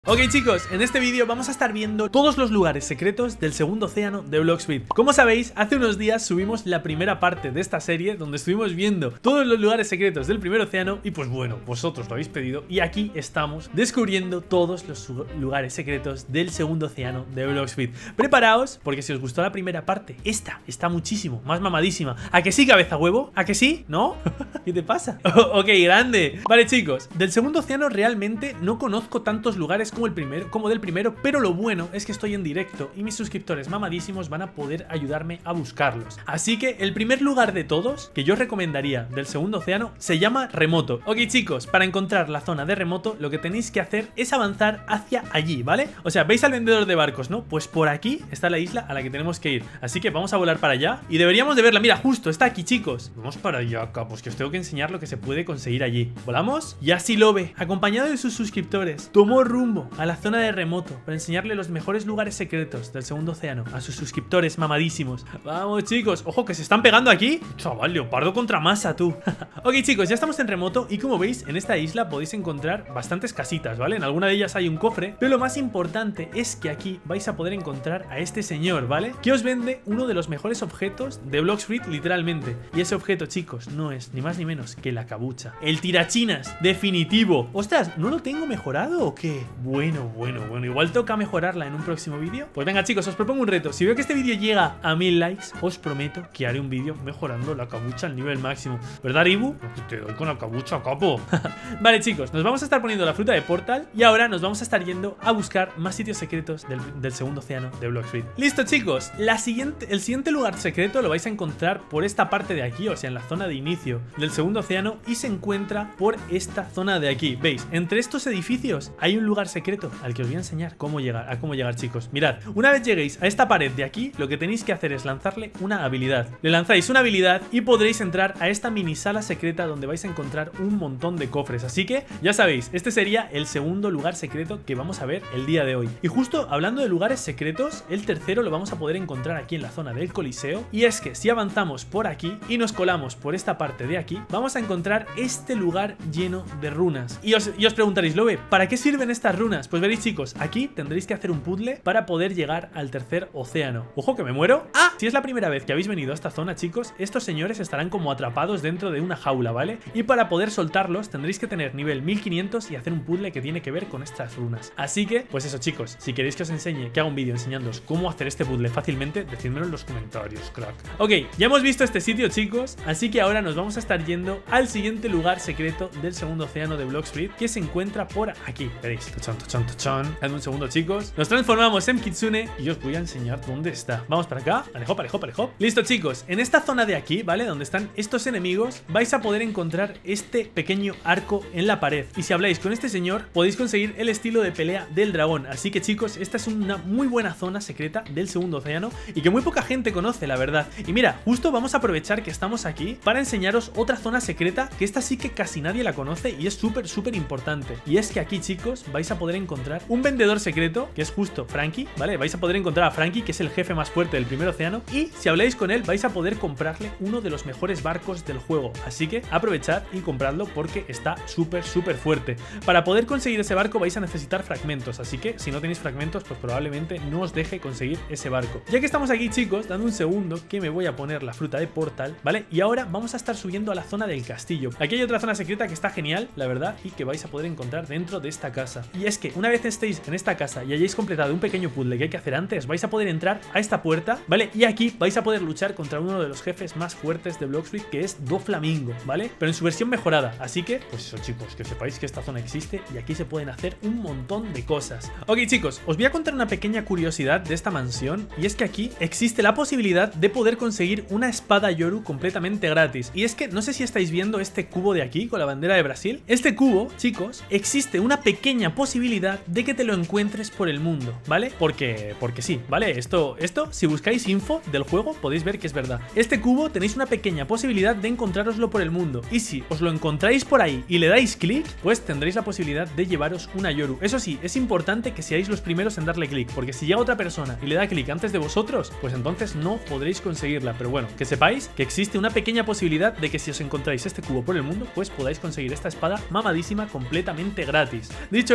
Ok chicos, en este vídeo vamos a estar viendo todos los lugares secretos del segundo océano de Blox Fruit. Como sabéis, hace unos días subimos la primera parte de esta serie donde estuvimos viendo todos los lugares secretos del primer océano y pues bueno, vosotros lo habéis pedido y aquí estamos descubriendo todos los lugares secretos del segundo océano de Blox Fruit. Preparaos, porque si os gustó la primera parte, esta está muchísimo más mamadísima. ¿A que sí, cabeza huevo? ¿A que sí? ¿No? ¿Qué te pasa? Ok, grande. Vale chicos, del segundo océano realmente no conozco tantos lugares como del primero, pero lo bueno es que estoy en directo y mis suscriptores mamadísimos van a poder ayudarme a buscarlos. Así que el primer lugar de todos que yo recomendaría del segundo océano se llama Remoto. Ok chicos, para encontrar la zona de Remoto lo que tenéis que hacer es avanzar hacia allí, ¿vale? O sea, ¿veis al vendedor de barcos, no? Pues por aquí está la isla a la que tenemos que ir. Así que vamos a volar para allá y deberíamos de verla. Mira, justo está aquí chicos. Vamos para allá, capos, que os tengo que enseñar lo que se puede conseguir allí. ¿Volamos? Y así lo ve, acompañado de sus suscriptores, tomó rumbo a la zona de Remoto para enseñarle los mejores lugares secretos del segundo océano a sus suscriptores mamadísimos. Vamos chicos, ojo que se están pegando aquí. Chaval, leopardo contra masa, tú. Ok chicos, ya estamos en Remoto y como veis en esta isla podéis encontrar bastantes casitas, ¿vale? En alguna de ellas hay un cofre, pero lo más importante es que aquí vais a poder encontrar a este señor, ¿vale? Que os vende uno de los mejores objetos de Blox Fruit literalmente. Y ese objeto chicos no es ni más ni menos que la cabucha, el tirachinas definitivo. Ostras, ¿no lo tengo mejorado o qué? Bueno, igual toca mejorarla en un próximo vídeo. Pues venga chicos, os propongo un reto. Si veo que este vídeo llega a 1000 likes, os prometo que haré un vídeo mejorando la cabucha al nivel máximo. ¿Verdad, Ibu? Te doy con la cabucha, capo. Vale chicos, nos vamos a estar poniendo la fruta de Portal y ahora nos vamos a estar yendo a buscar más sitios secretos del segundo océano de Blox Fruit. Listo chicos, el siguiente lugar secreto lo vais a encontrar por esta parte de aquí, o sea en la zona de inicio del segundo océano, y se encuentra por esta zona de aquí. ¿Veis? Entre estos edificios hay un lugar secreto al que os voy a enseñar cómo llegar chicos. Mirad, una vez lleguéis a esta pared de aquí, lo que tenéis que hacer es lanzarle una habilidad. Le lanzáis una habilidad y podréis entrar a esta mini sala secreta donde vais a encontrar un montón de cofres. Así que ya sabéis, este sería el segundo lugar secreto que vamos a ver el día de hoy. Y justo hablando de lugares secretos, el tercero lo vamos a poder encontrar aquí en la zona del Coliseo. Y es que si avanzamos por aquí y nos colamos por esta parte de aquí, vamos a encontrar este lugar lleno de runas. Y os preguntaréis, Lobe, ¿para qué sirven estas runas? Pues veréis chicos, aquí tendréis que hacer un puzzle para poder llegar al tercer océano. Ojo que me muero. ¡Ah! Si es la primera vez que habéis venido a esta zona chicos, estos señores estarán como atrapados dentro de una jaula, ¿vale? Y para poder soltarlos tendréis que tener nivel 1500 y hacer un puzzle que tiene que ver con estas runas. Así que, pues eso chicos, si queréis que os enseñe, que haga un vídeo enseñándoos cómo hacer este puzzle fácilmente, decídmelo en los comentarios, crack. Ok, ya hemos visto este sitio chicos, así que ahora nos vamos a estar yendo al siguiente lugar secreto del segundo océano de Blox Fruit, que se encuentra por aquí. Veréis, tochón. Dame un segundo chicos, nos transformamos en Kitsune y os voy a enseñar dónde está. Vamos para acá, alejo. Listo chicos, en esta zona de aquí, ¿vale? Donde están estos enemigos, vais a poder encontrar este pequeño arco en la pared. Y si habláis con este señor, podéis conseguir el estilo de pelea del dragón. Así que chicos, esta es una muy buena zona secreta del segundo océano y que muy poca gente conoce, la verdad. Y mira, justo vamos a aprovechar que estamos aquí para enseñaros otra zona secreta, que esta sí que casi nadie la conoce y es súper importante. Y es que aquí chicos, vais a poder encontrar un vendedor secreto, que es justo Frankie, ¿vale? Vais a poder encontrar a Frankie, que es el jefe más fuerte del primer océano, y si habláis con él, vais a poder comprarle uno de los mejores barcos del juego. Así que aprovechad y compradlo porque está súper fuerte. Para poder conseguir ese barco vais a necesitar fragmentos, así que si no tenéis fragmentos, pues probablemente no os deje conseguir ese barco. Ya que estamos aquí chicos, dando un segundo que me voy a poner la fruta de Portal, ¿vale? Y ahora vamos a estar subiendo a la zona del castillo. Aquí hay otra zona secreta que está genial, la verdad, y que vais a poder encontrar dentro de esta casa. Y es que una vez estéis en esta casa y hayáis completado un pequeño puzzle que hay que hacer antes, vais a poder entrar a esta puerta, ¿vale? Y aquí vais a poder luchar contra uno de los jefes más fuertes de Blox Fruit, que es Doflamingo, ¿vale? Pero en su versión mejorada. Así que, pues eso chicos, que sepáis que esta zona existe y aquí se pueden hacer un montón de cosas. Ok chicos, os voy a contar una pequeña curiosidad de esta mansión, y es que aquí existe la posibilidad de poder conseguir una espada Yoru completamente gratis. Y es que no sé si estáis viendo este cubo de aquí con la bandera de Brasil. Este cubo, chicos, existe una pequeña posibilidad de que te lo encuentres por el mundo, ¿vale? Porque sí, ¿vale? Esto, si buscáis info del juego podéis ver que es verdad. Este cubo tenéis una pequeña posibilidad de encontrároslo por el mundo, y si os lo encontráis por ahí y le dais clic, pues tendréis la posibilidad de llevaros una Yoru. Eso sí, es importante que seáis los primeros en darle clic, porque si llega otra persona y le da clic antes de vosotros, pues entonces no podréis conseguirla. Pero bueno, que sepáis que existe una pequeña posibilidad de que si os encontráis este cubo por el mundo, pues podáis conseguir esta espada mamadísima completamente gratis. Dicho esto chicos,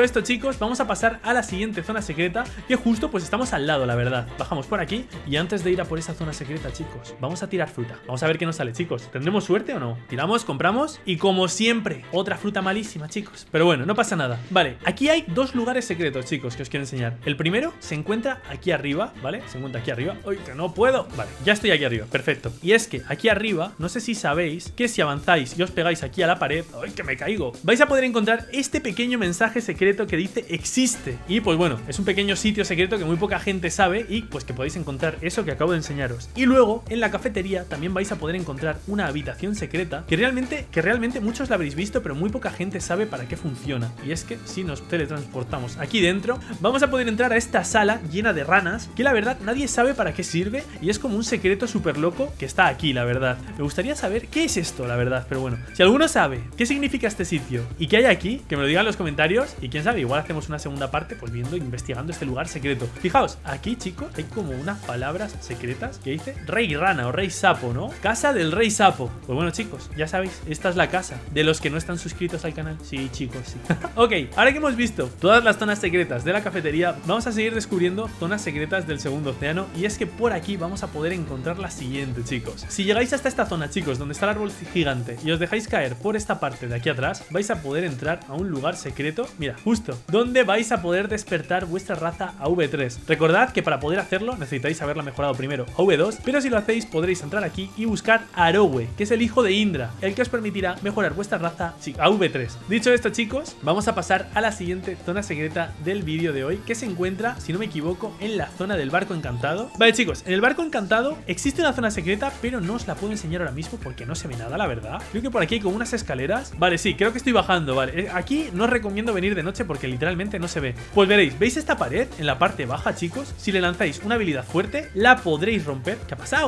chicos, vamos a pasar a la siguiente zona secreta, que justo pues estamos al lado, la verdad. Bajamos por aquí y antes de ir a por esa zona secreta, chicos, vamos a tirar fruta. Vamos a ver qué nos sale, chicos. ¿Tendremos suerte o no? Tiramos, compramos y como siempre, otra fruta malísima, chicos. Pero bueno, no pasa nada. Vale, aquí hay dos lugares secretos, chicos, que os quiero enseñar. El primero se encuentra aquí arriba, ¿vale? Se encuentra aquí arriba. ¡Uy, que no puedo! Vale, ya estoy aquí arriba, perfecto. Y es que aquí arriba, no sé si sabéis que si avanzáis y os pegáis aquí a la pared, ¡ay, que me caigo! Vais a poder encontrar este pequeño mensaje secreto que dice existe. Y pues bueno, es un pequeño sitio secreto que muy poca gente sabe y pues que podéis encontrar eso que acabo de enseñaros. Y luego, en la cafetería también vais a poder encontrar una habitación secreta que realmente muchos la habréis visto, pero muy poca gente sabe para qué funciona. Y es que si nos teletransportamos aquí dentro, vamos a poder entrar a esta sala llena de ranas, que la verdad nadie sabe para qué sirve y es como un secreto súper loco que está aquí, la verdad. Me gustaría saber qué es esto, la verdad, pero bueno, si alguno sabe qué significa este sitio y qué hay aquí, que me lo digan en los comentarios y quién sabe, igual hacemos una segunda parte pues viendo, investigando este lugar secreto. Fijaos, aquí chicos, hay como unas palabras secretas que dice Rey Rana o Rey Sapo, ¿no? Casa del Rey Sapo. Pues bueno chicos, ya sabéis, esta es la casa de los que no están suscritos al canal. Sí chicos, sí. Ok, ahora que hemos visto todas las zonas secretas de la cafetería, vamos a seguir descubriendo zonas secretas del segundo océano y es que por aquí vamos a poder encontrar la siguiente, chicos. Si llegáis hasta esta zona, chicos, donde está el árbol gigante y os dejáis caer por esta parte de aquí atrás, vais a poder entrar a un lugar secreto, mira, justo, donde vais a poder despertar vuestra raza a V3. Recordad que para poder hacerlo necesitáis haberla mejorado primero a V2, pero si lo hacéis podréis entrar aquí y buscar a Arowe, que es el hijo de Indra, el que os permitirá mejorar vuestra raza a V3. Dicho esto, chicos, vamos a pasar a la siguiente zona secreta del vídeo de hoy, que se encuentra, si no me equivoco, en la zona del barco encantado. Vale chicos, en el barco encantado existe una zona secreta, pero no os la puedo enseñar ahora mismo porque no se ve nada, la verdad. Creo que por aquí hay como unas escaleras. Vale, sí, creo que estoy bajando, vale. Aquí no os recomiendo venir de noche porque literalmente no se ve. Pues veréis, ¿veis esta pared en la parte baja, chicos? Si le lanzáis una habilidad fuerte, la podréis romper. ¿Qué ha pasado?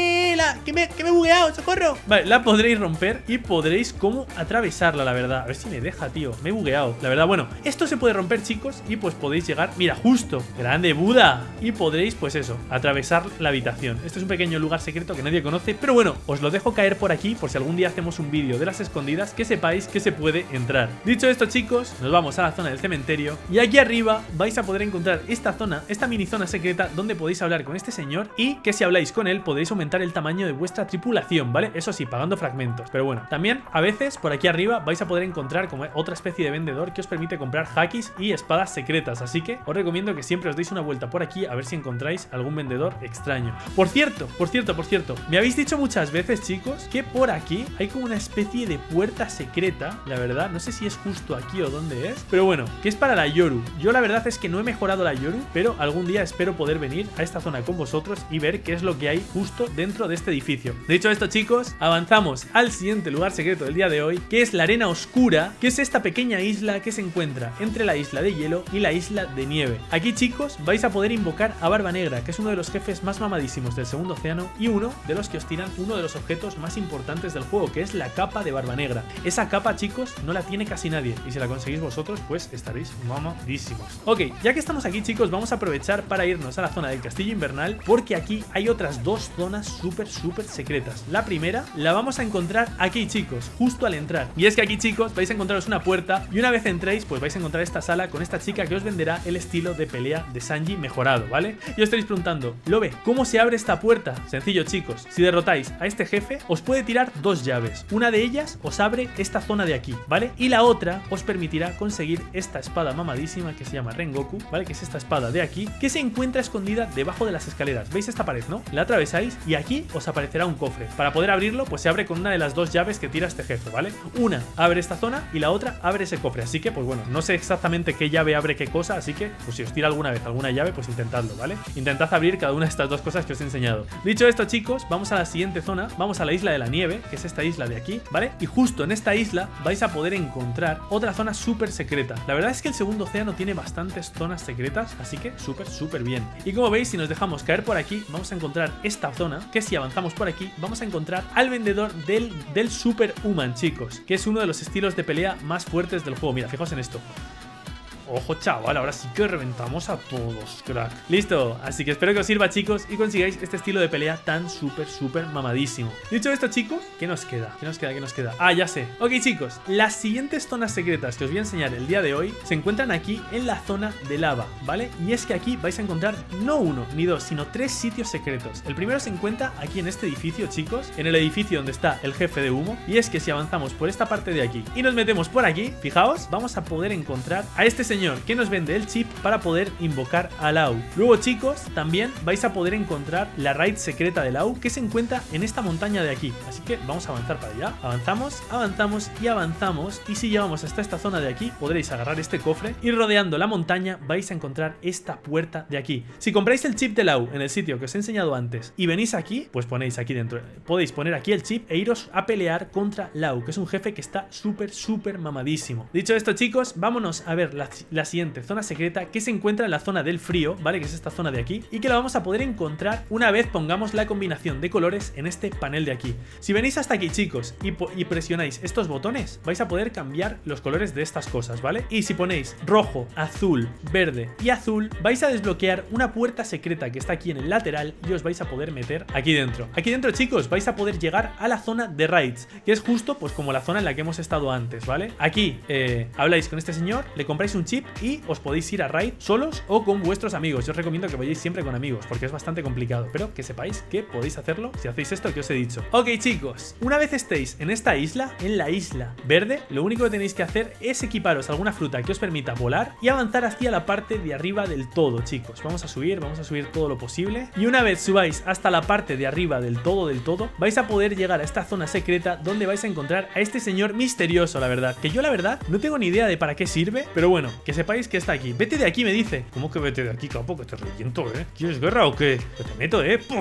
Que me he bugueado, socorro. Vale, la podréis romper y podréis como atravesarla, la verdad. A ver si me deja, tío. Me he bugueado, la verdad. Bueno, esto se puede romper, chicos, y pues podéis llegar, mira, justo, grande Buda, y podréis, pues eso, atravesar la habitación. Esto es un pequeño lugar secreto que nadie conoce, pero bueno, os lo dejo caer por aquí por si algún día hacemos un vídeo de las escondidas, que sepáis que se puede entrar. Dicho esto, chicos, nos vamos a la zona del cementerio y aquí arriba vais a poder encontrar esta zona, esta mini zona secreta donde podéis hablar con este señor y que si habláis con él podéis aumentar el tamaño de vuestra tripulación, ¿vale? Eso sí, pagando fragmentos, pero bueno, también a veces por aquí arriba vais a poder encontrar como otra especie de vendedor que os permite comprar hakis y espadas secretas, así que os recomiendo que siempre os deis una vuelta por aquí a ver si encontráis algún vendedor extraño. Por cierto, me habéis dicho muchas veces, chicos, que por aquí hay como una especie de puerta secreta, la verdad, no sé si es justo aquí o dónde es, pero bueno, que es para la Yoru. Yo la verdad es que no he mejorado la Yoru, pero algún día espero poder venir a esta zona con vosotros y ver qué es lo que hay justo dentro de este edificio. Dicho esto, chicos, avanzamos al siguiente lugar secreto del día de hoy, que es la Arena Oscura, que es esta pequeña isla que se encuentra entre la isla de hielo y la isla de nieve. Aquí, chicos, vais a poder invocar a Barba Negra, que es uno de los jefes más mamadísimos del segundo océano y uno de los que os tiran uno de los objetos más importantes del juego, que es la capa de Barba Negra. Esa capa, chicos, no la tiene casi nadie y si la conseguís vosotros, pues estaréis mamadísimos. Ok, ya que estamos aquí, chicos, vamos a aprovechar para irnos a la zona del castillo invernal porque aquí hay otras dos zonas súper secretas. La primera la vamos a encontrar aquí, chicos, justo al entrar. Y es que aquí, chicos, vais a encontraros una puerta y una vez entréis, pues vais a encontrar esta sala con esta chica que os venderá el estilo de pelea de Sanji mejorado, ¿vale? Y os estaréis preguntando, Lobe, ¿cómo se abre esta puerta? Sencillo, chicos, si derrotáis a este jefe, os puede tirar dos llaves. Una de ellas os abre esta zona de aquí, ¿vale? Y la otra os permitirá conseguir esta espada mamadísima que se llama Rengoku, ¿vale? Que es esta espada de aquí, que se encuentra escondida debajo de las escaleras. ¿Veis esta pared, no? La atravesáis y aquí os aparecerá un cofre. Para poder abrirlo, pues se abre con una de las dos llaves que tira este jefe, ¿vale? Una abre esta zona y la otra abre ese cofre. Así que, pues bueno, no sé exactamente qué llave abre qué cosa, así que, pues si os tira alguna vez alguna llave, pues intentadlo, ¿vale? Intentad abrir cada una de estas dos cosas que os he enseñado. Dicho esto, chicos, vamos a la siguiente zona. Vamos a la isla de la nieve, que es esta isla de aquí, ¿vale? Y justo en esta isla vais a poder encontrar otra zona súper secreta. La verdad es que el segundo océano tiene bastantes zonas secretas, así que súper bien. Y como veis, si nos dejamos caer por aquí, vamos a encontrar esta zona, que si avanzamos por aquí, vamos a encontrar al vendedor del Superhuman, chicos, que es uno de los estilos de pelea más fuertes del juego. Mira, fijaos en esto. Ojo, chaval, ahora sí que reventamos a todos, crack. Listo, así que espero que os sirva, chicos, y consigáis este estilo de pelea tan súper mamadísimo. Dicho esto, chicos, ¿qué nos queda? ¿Qué nos queda? Ah, ya sé. Ok, chicos, las siguientes zonas secretas que os voy a enseñar el día de hoy se encuentran aquí en la zona de lava, ¿vale? Y es que aquí vais a encontrar no uno ni dos, sino 3 sitios secretos. El primero se encuentra aquí en este edificio, chicos, en el edificio donde está el jefe de humo. Y es que si avanzamos por esta parte de aquí y nos metemos por aquí, fijaos, vamos a poder encontrar a este señor que nos vende el chip para poder invocar a Lau. Luego, chicos, también vais a poder encontrar la raid secreta de Lau, que se encuentra en esta montaña de aquí. Así que vamos a avanzar para allá. Avanzamos, avanzamos y avanzamos. Y si llegamos hasta esta zona de aquí, podréis agarrar este cofre y rodeando la montaña vais a encontrar esta puerta de aquí. Si compráis el chip de Lau en el sitio que os he enseñado antes y venís aquí, pues ponéis aquí dentro, podéis poner aquí el chip e iros a pelear contra Lau, que es un jefe que está súper mamadísimo. Dicho esto, chicos, vámonos a ver la siguiente zona secreta, que se encuentra en la zona del frío, ¿vale? Que es esta zona de aquí, y que la vamos a poder encontrar una vez pongamos la combinación de colores en este panel de aquí. Si venís hasta aquí, chicos, y presionáis estos botones, vais a poder cambiar los colores de estas cosas, ¿vale? Y si ponéis rojo, azul, verde y azul, vais a desbloquear una puerta secreta que está aquí en el lateral y os vais a poder meter aquí dentro. Aquí dentro, chicos, vais a poder llegar a la zona de raids, que es justo pues como la zona en la que hemos estado antes, ¿vale? Aquí habláis con este señor, le compráis un chip y os podéis ir a raid solos o con vuestros amigos. Yo os recomiendo que vayáis siempre con amigos porque es bastante complicado, pero que sepáis que podéis hacerlo si hacéis esto que os he dicho. Ok, chicos, una vez estéis en esta isla, en la isla verde, lo único que tenéis que hacer es equiparos alguna fruta que os permita volar y avanzar hacia la parte de arriba del todo, chicos. Vamos a subir todo lo posible y una vez subáis hasta la parte de arriba del todo, vais a poder llegar a esta zona secreta donde vais a encontrar a este señor misterioso, la verdad, que yo la verdad no tengo ni idea de para qué sirve, pero bueno, que sepáis que está aquí. Vete de aquí, me dice. ¿Cómo que vete de aquí, capo? Que te reviento, ¿Quieres guerra o qué? Que te meto,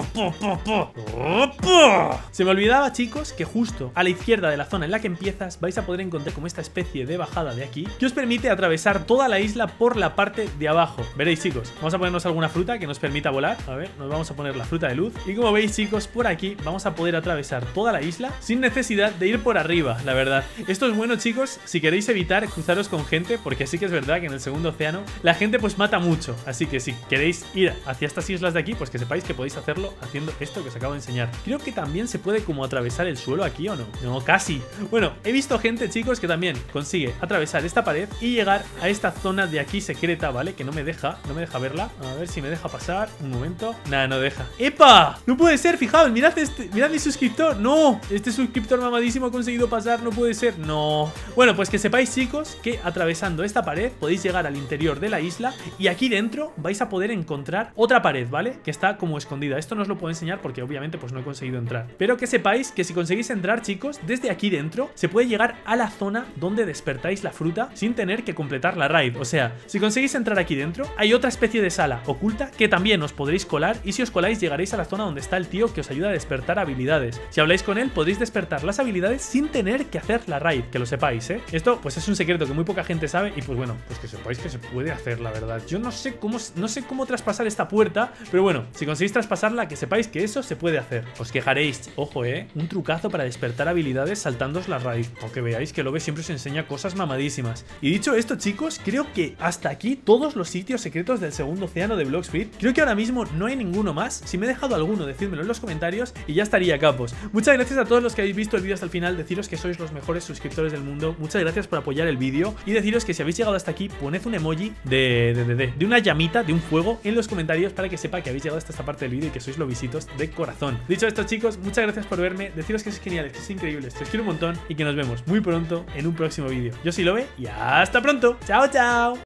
Se me olvidaba, chicos, que justo a la izquierda de la zona en la que empiezas vais a poder encontrar como esta especie de bajada de aquí que os permite atravesar toda la isla por la parte de abajo. Veréis, chicos, vamos a ponernos alguna fruta que nos permita volar. A ver, nos vamos a poner la fruta de luz y como veis, chicos, por aquí vamos a poder atravesar toda la isla sin necesidad de ir por arriba, la verdad. Esto es bueno, chicos, si queréis evitar cruzaros con gente, porque sí que es verdad que en el segundo océano la gente pues mata mucho, así que si queréis ir hacia estas islas de aquí, pues que sepáis que podéis hacerlo haciendo esto que os acabo de enseñar. Creo que también se puede como atravesar el suelo aquí, ¿o no? No, casi. Bueno, he visto gente, chicos, que también consigue atravesar esta pared y llegar a esta zona de aquí secreta, ¿vale? Que no me deja verla. A ver si me deja pasar. Un momento. Nada, no deja. ¡Epa! No puede ser, fijaos, mirad mirad mi suscriptor. No, este suscriptor mamadísimo ha conseguido pasar, no puede ser. No. Bueno, pues que sepáis, chicos, que atravesando esta pared podéis llegar al interior de la isla y aquí dentro vais a poder encontrar otra pared, ¿vale? Que está como escondida. Esto no os lo puedo enseñar porque obviamente pues no he conseguido entrar. Pero que sepáis que si conseguís entrar, chicos, desde aquí dentro se puede llegar a la zona donde despertáis la fruta sin tener que completar la raid. O sea, si conseguís entrar aquí dentro, hay otra especie de sala oculta que también os podréis colar y si os coláis llegaréis a la zona donde está el tío que os ayuda a despertar habilidades. Si habláis con él podréis despertar las habilidades sin tener que hacer la raid, que lo sepáis, ¿eh? Esto pues es un secreto que muy poca gente sabe y pues bueno, pues que sepáis que se puede hacer, la verdad. Yo no sé cómo traspasar esta puerta, pero bueno, si conseguís traspasarla, que sepáis que eso se puede hacer. Os quejaréis, ojo, un trucazo para despertar habilidades saltándoos la raid, aunque veáis que Love siempre os enseña cosas mamadísimas. Y dicho esto, chicos, creo que hasta aquí todos los sitios secretos del segundo océano de Blox Fruit. Creo que ahora mismo no hay ninguno más. Si me he dejado alguno, decídmelo en los comentarios y ya estaría, capos. Muchas gracias a todos los que habéis visto el vídeo hasta el final. Deciros que sois los mejores suscriptores del mundo. Muchas gracias por apoyar el vídeo y deciros que si habéis llegado hasta aquí, poned un emoji de una llamita, de un fuego en los comentarios para que sepa que habéis llegado hasta esta parte del vídeo y que sois lobisitos de corazón. Dicho esto, chicos, muchas gracias por verme. Deciros que sois geniales, que sois increíbles, que os quiero un montón y que nos vemos muy pronto en un próximo vídeo. Yo soy Love y hasta pronto. Chao, chao.